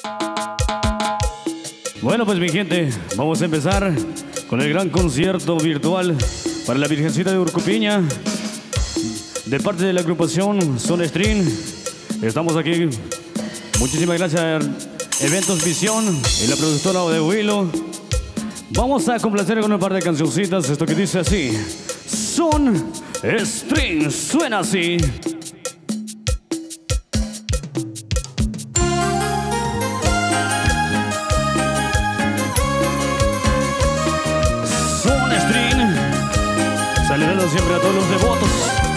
Bueno, pues mi gente, vamos a empezar con el gran concierto virtual para la Virgencita de Urcupiña de parte de la agrupación Sonestream. Estamos aquí. Muchísimas gracias a Eventos Visión y la productora de Willow. Vamos a complacer con un par de cancioncitas. Esto que dice así: Sonestream, suena así. Saludando siempre a todos los devotos.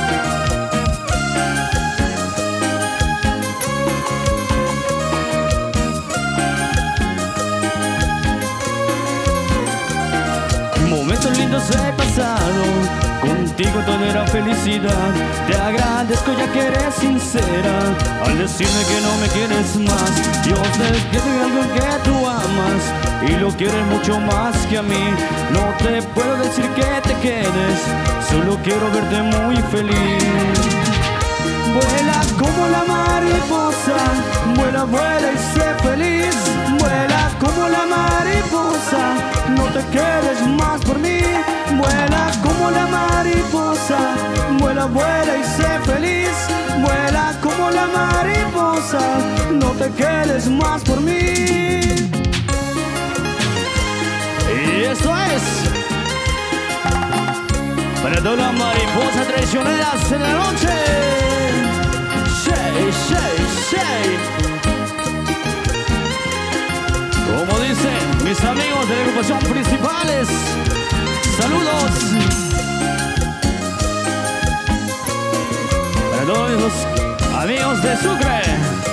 Momentos lindos he pasado, contigo todo era felicidad. Te agradezco ya que eres sincera al decirme que no me quieres más. Yo sé que hay algo que tú amas y lo quieres mucho más que a mí. No te puedo decir que te quedes, solo quiero verte muy feliz. Vuela como la mariposa, vuela, vuela y sé feliz. Vuela como la mariposa, no te quedes más por mí. Vuela como la mariposa, vuela, vuela y sé feliz. Vuela como la mariposa, no te quedes más por mí. Y esto es para todas las mariposas traicioneras en la noche. Shay, shay, shay. Como dicen mis amigos de la agrupación principales, saludos para todos los amigos de Sucre.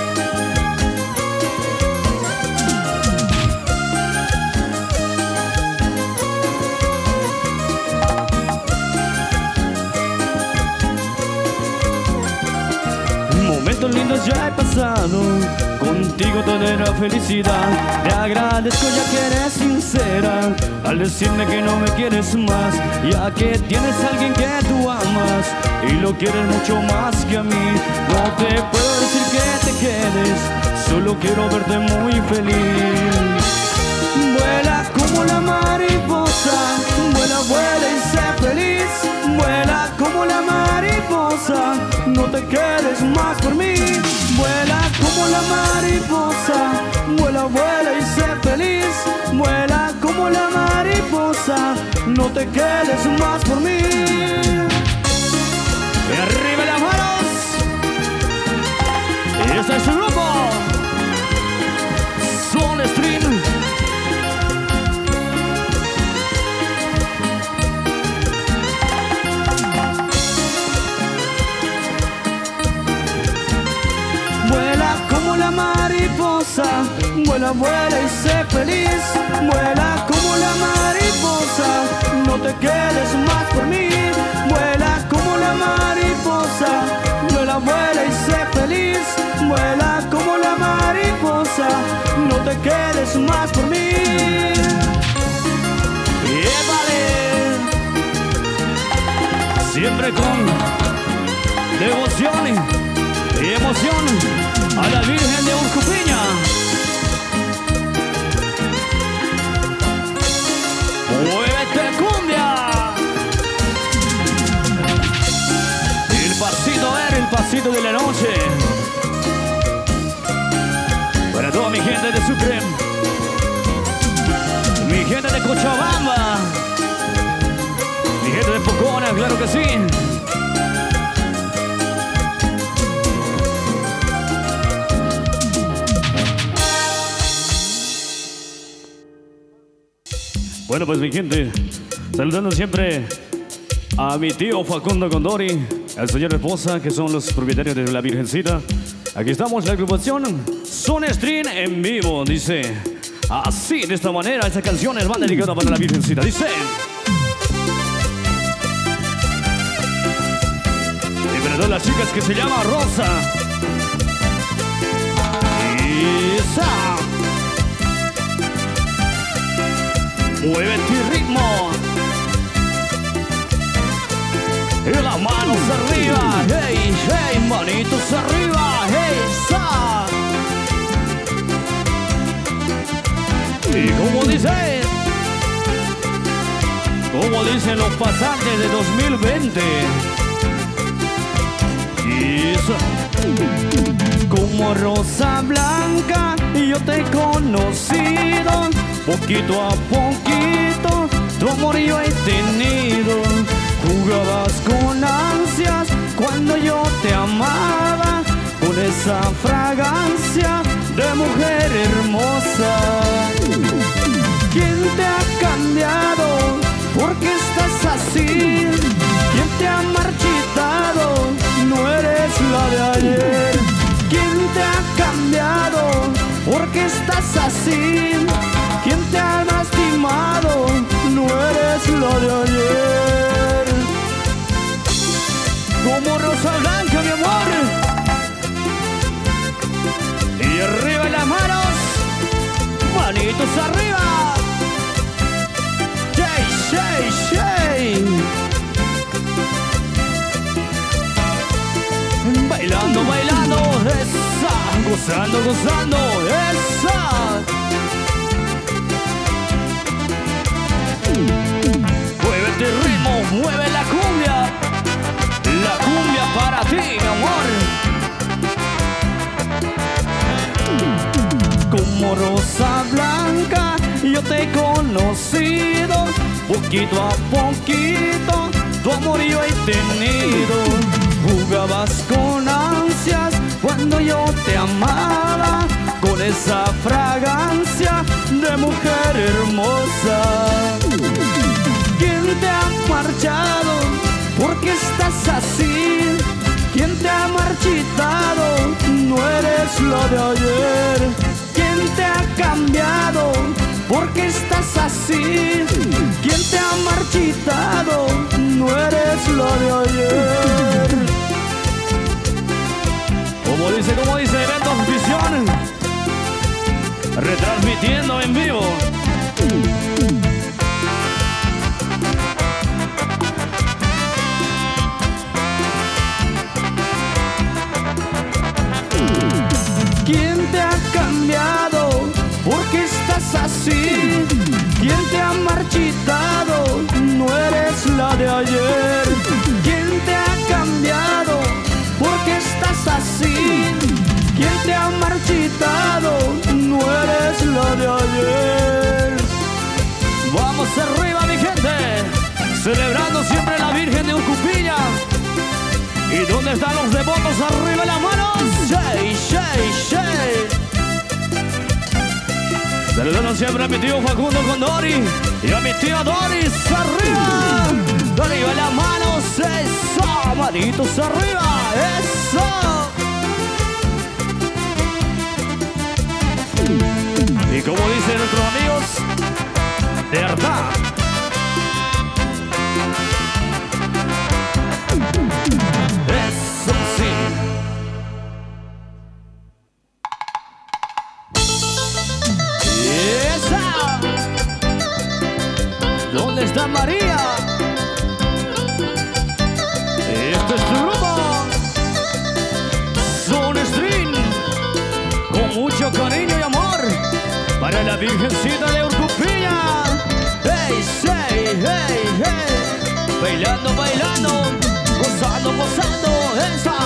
Momentos lindos ya he pasado, contigo todo era felicidad. Te agradezco ya que eres sincera al decirme que no me quieres más, ya que tienes a alguien que tú amas y lo quieres mucho más que a mí. No te puedo decir que te quedes, solo quiero verte muy feliz. Vuela como la mariposa, vuela, vuela y sé feliz. Vuela como la mariposa, no te quedes más por mí. Vuela como la mariposa, vuela, vuela y sé feliz. Vuela como la mariposa, no te quedes más por mí. Y arriba las manos. Y este es su grupo Sonestream. La mariposa, vuela, vuela y sé feliz. Vuela como la mariposa, no te quedes más por mí. Vuela como la mariposa, vuela, vuela y sé feliz. Vuela como la mariposa, no te quedes más por mí. Y vale, siempre con devoción y emoción a la Virgen de Urcupiña. ¡Muévete, cumbia! El pasito era el pasito de la noche. Para toda mi gente de Sucre, mi gente de Cochabamba, mi gente de Pocona, claro que sí. Bueno, pues mi gente, saludando siempre a mi tío Facundo Condori, al señor esposa, que son los propietarios de la Virgencita. Aquí estamos, la agrupación Sonestream en vivo. Dice así, de esta manera, esta canción es más dedicada para la Virgencita. Dice: y para todas las chicas que se llama Rosa. Isa. Mueve tu ritmo. Y las manos arriba. Hey, hey, manitos arriba. Hey, sa. Y como dicen los pasantes de 2020. Y eso. Como rosa blanca yo te he conocido, poquito a poquito tu amor yo he tenido. Jugabas con ansias cuando yo te amaba, con esa fragancia de mujer hermosa. ¿Quién te ha cambiado? ¿Por qué estás así? ¿Quién te ha marchitado? No eres la de ayer. ¿Quién te ha cambiado? ¿Por qué estás así? ¿Quién te ha lastimado? No eres la de ayer. Como rosa blanca, mi amor. Y arriba las manos, manitos arriba. Shay, shay, shay. Bailando, bailando, esa. Gozando, gozando, esa. Muévete el ritmo, mueve la cumbia para ti, mi amor. Como rosa blanca yo te he conocido, poquito a poquito tu amor yo he tenido. Jugabas con ansias cuando yo te amaba, con esa fragancia de mujer hermosa. ¿Quién te ha marchado? ¿Por qué estás así? ¿Quién te ha marchitado? No eres la de ayer. ¿Quién te ha cambiado? ¿Por qué estás así? ¿Quién te ha marchitado? No eres la de ayer. Como dice, Eventos Visión, retransmitiendo en vivo. ¿Quién te ha cambiado? ¿Por qué estás así? ¿Quién te ha marchitado? No eres la de ayer. ¿Quién te ha cambiado? ¿Por qué estás así? ¿Quién te ha marchitado? No eres la de ayer. Vamos arriba, mi gente, celebrando siempre la Virgen de Ucupilla. ¿Y dónde están los devotos? Arriba las manos. Shay, shay, shay. Saludando siempre a mi tío Facundo Condori y a mi tía Doris. Arriba, arriba las manos. Eso, manitos arriba. Eso. Y como dicen nuestros amigos, de verdad. Eso sí. Esa. ¿Dónde está María? Este es tu grupo SoulStream, con mucho cariño y amor para la Virgencita de Ucupilla. Hey, say, hey, hey. Bailando, bailando, gozando, gozando, esa.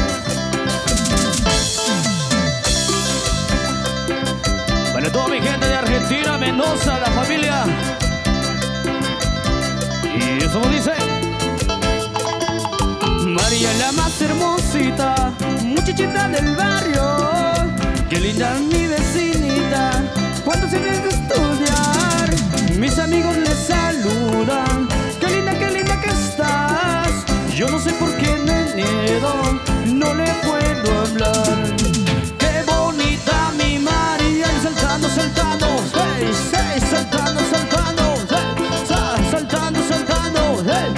Para toda mi gente de Argentina, Mendoza, la familia. Y eso dice: María la más hermosita, muchachita del barrio, qué linda mi vecinita, cuando se viene a estudiar, mis amigos le saludan, qué linda que estás. Yo no sé por qué me niego, no le puedo hablar. Qué bonita mi María, y saltando, saltando, hey, hey, saltando, saltando, hey, saltando, saltando, hey,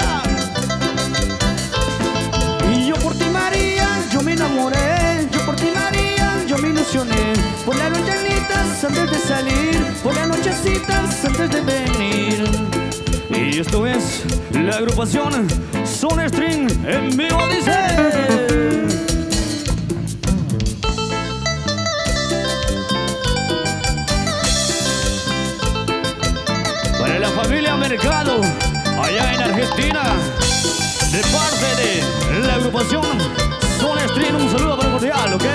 y yo por ti María, yo me enamoré, yo por ti María, yo me ilusioné, por las mañanitas antes de salir, por las nochecitas antes de venir. Y esto es la agrupación SoulStream en vivo, dice. Mercado, allá en Argentina, de parte de la agrupación Zona Stream, un saludo para cordial, ¿ok?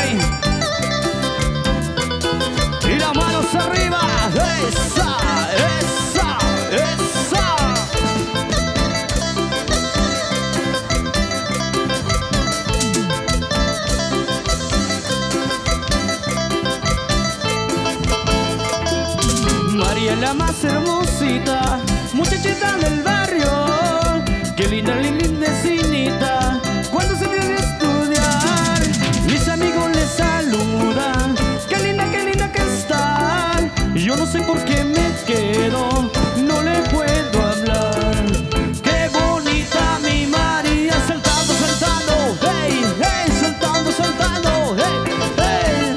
Y las manos arriba, esa, esa, esa. María la más hermosita, muchachita del barrio, qué linda, linda vecinita, cuando se viene a estudiar, mis amigos le saludan, qué linda que está, yo no sé por qué me quedo, no le puedo hablar, qué bonita mi María, saltando, saltando, hey, hey, saltando, saltando, hey, hey.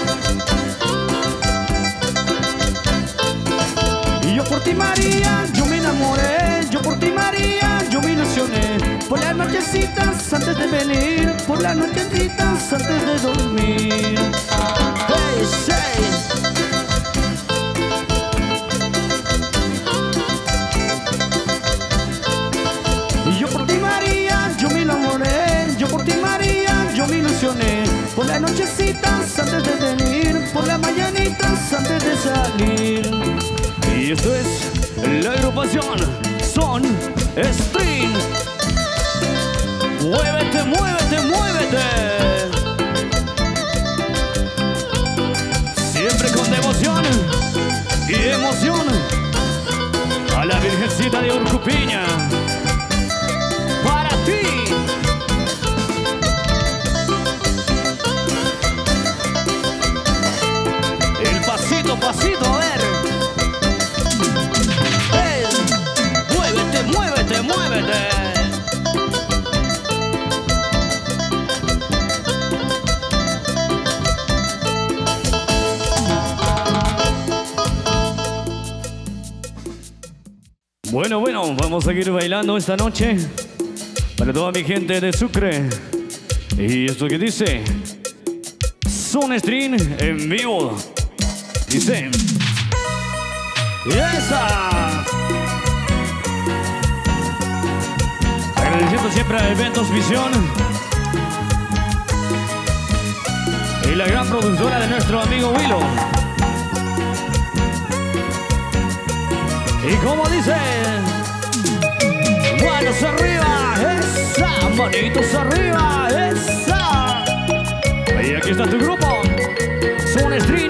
Y yo por ti María, yo me enamoré, yo por ti María, yo me ilusioné, por las nochecitas antes de venir, por las nochecitas antes de dormir. Hey, hey. Y yo por ti María, yo me enamoré, yo por ti María, yo me ilusioné, por las nochecitas antes de venir, por las mañanitas antes de salir. Y esto es la agrupación Son Stream. Muévete, muévete, muévete. Siempre con devoción y emoción a la Virgencita de Urcupiña. Para ti. El pasito, pasito, a ver. Muévete, muévete, muévete. Bueno, vamos a seguir bailando esta noche para toda mi gente de Sucre. Y esto que dice Zona Stream en vivo. Dice y esa. Agradeciendo siempre a Eventos Visión y la gran productora de nuestro amigo Willow. Y como dice, manos arriba, esa, manitos arriba, esa. Y aquí está tu grupo, Zona Stream.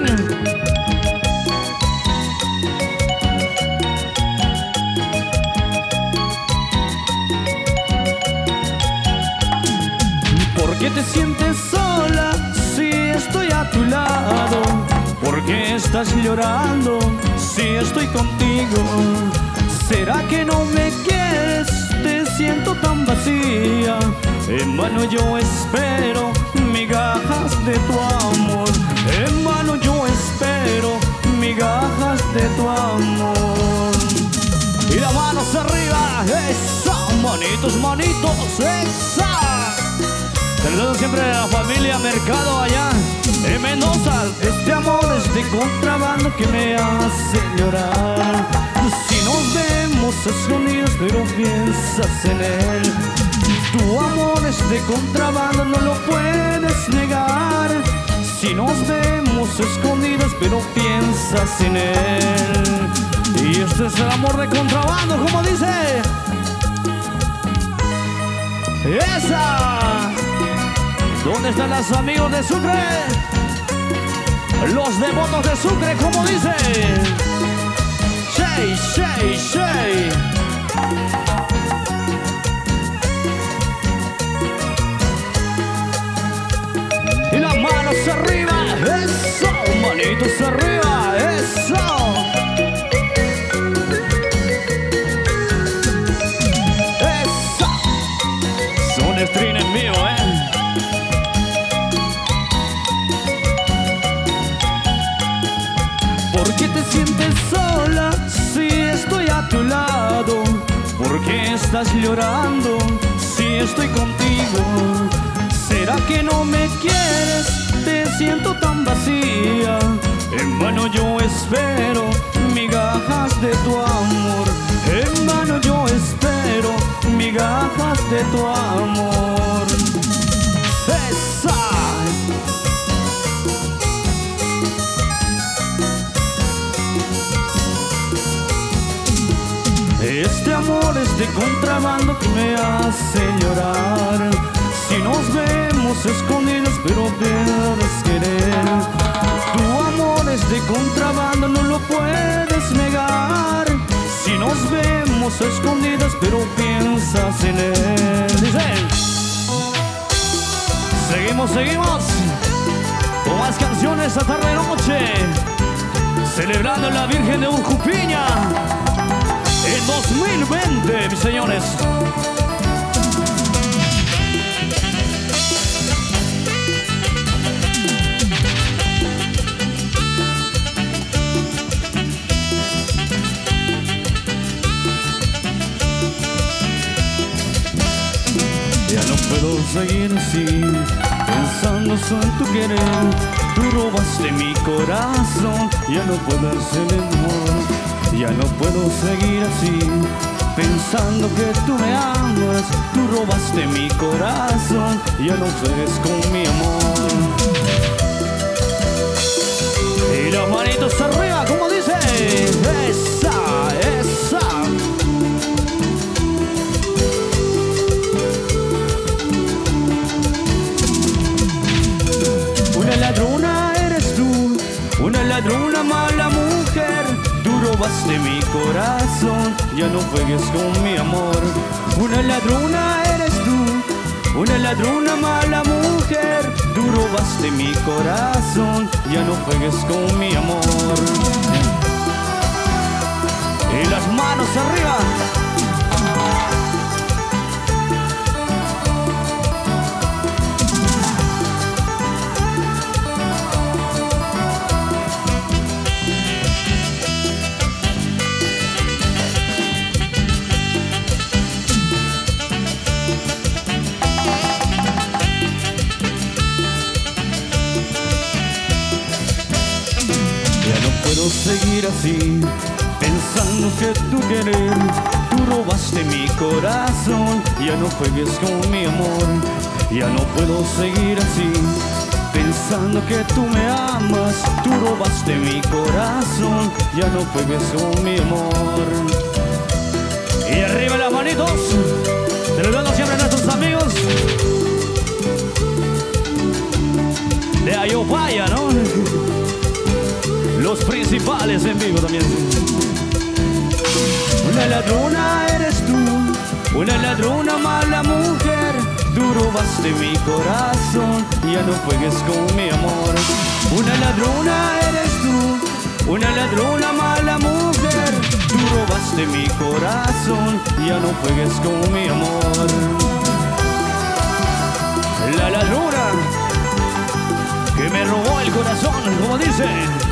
¿Por qué te sientes sola si estoy a tu lado? ¿Por qué estás llorando si estoy contigo? ¿Será que no me quieres? Te siento tan vacía. En vano yo espero migajas de tu amor. En vano yo espero migajas de tu amor. Y las manos arriba, esa, manitos, manitos, esa. Saludos siempre a la familia Mercado allá en Mendoza. Este amor es de contrabando que me hace llorar. Si nos vemos escondidos pero piensas en él. Tu amor es de contrabando, no lo puedes negar. Si nos vemos escondidos pero piensas en él. Y este es el amor de contrabando, como dice. ¡Esa! ¿Dónde están los amigos de Sucre? Los devotos de Sucre, como dice. Shay, shay, shay. Y las manos arriba, eso. Manitos arriba, eso. Eso. Zona Stream en vivo, ¿Por qué te sientes sola si estoy a tu lado? ¿Por qué estás llorando si estoy contigo? ¿Será que no me quieres? Te siento tan vacía. En vano yo espero migajas de tu amor. En migajas de tu amor. ¡Esa! Este amor es de contrabando que me hace llorar. Si nos vemos escondidos pero pierdes querer. Tu amor es de contrabando, no lo puedes negar. Si nos vemos escondidas pero piensas en él. Dice. Seguimos con más canciones esta tarde noche, celebrando a la Virgen de Urcupiña en 2020, mis señores. Ya no puedo seguir así, pensando solo en tu querer. Tú robaste mi corazón, ya no puedo hacer el amor. Ya no puedo seguir así, pensando que tú me amas. Tú robaste mi corazón, ya no juegues con mi amor. Y las manitos arriba, como dice, esa. Una ladrona eres tú, una ladrona mala mujer. Tú robaste mi corazón, ya no juegues con mi amor. Una ladrona eres tú, una ladrona mala mujer. Tú robaste mi corazón, ya no juegues con mi amor. Y las manos arriba. Puedo seguir así, pensando que tu querer. Tú robaste mi corazón, ya no juegues con mi amor. Ya no puedo seguir así, pensando que tú me amas. Tú robaste mi corazón, ya no juegues con mi amor. Y arriba las manitos, saludando siempre a nuestros amigos de Ayopaya, ¿no? Los principales en vivo también. Una ladrona eres tú, una ladrona mala mujer. Tú robaste mi corazón, ya no juegues con mi amor. Una ladrona eres tú, una ladrona mala mujer. Tú robaste mi corazón, ya no juegues con mi amor. La ladrona que me robó el corazón, como dice.